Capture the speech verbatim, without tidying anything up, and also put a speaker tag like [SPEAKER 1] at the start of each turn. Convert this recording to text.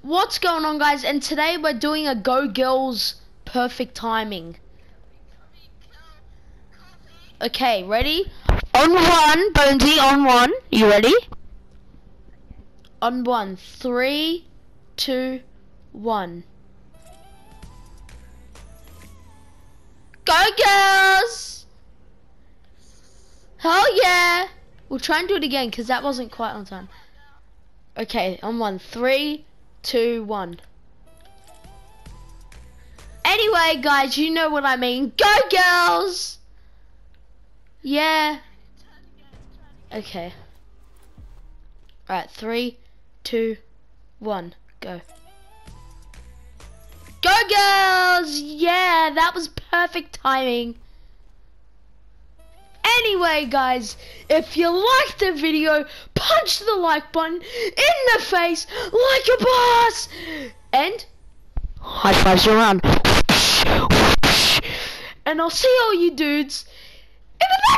[SPEAKER 1] What's going on, guys? And today we're doing a Go Girls perfect timing. Okay, ready? On one, Bonesy, on one. You ready? On one. Three, two, one. Go Girls! Hell yeah! We'll try and do it again because that wasn't quite on time. Okay, on one. Three, two, one. Anyway, guys, you know what I mean. Go Girls! Yeah. Okay. Alright, three, two, one, go. Go Girls! Yeah, that was perfect timing. Anyway, guys, if you liked the video, punch the like button in the face like a boss! And high fives around. And I'll see all you dudes in the